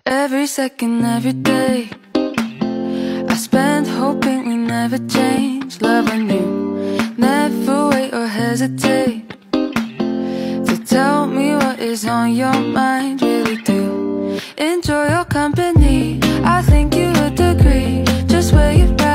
Every second, every day, I spend hoping we never change. Loving you, never wait or hesitate to tell me what is on your mind. Really do enjoy your company, I think you would agree. Just where you'd